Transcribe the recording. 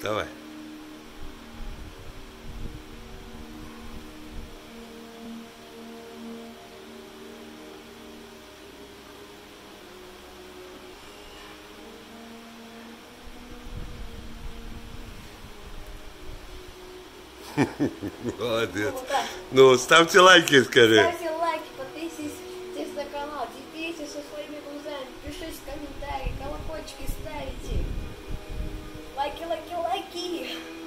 Давай. Молодец. Ну, ставьте лайки скорее. Ставьте лайки, подписывайтесь на канал, делитесь со своими друзьями, пишите комментарии, колокольчики ставите. Лайки, лайки, лайки.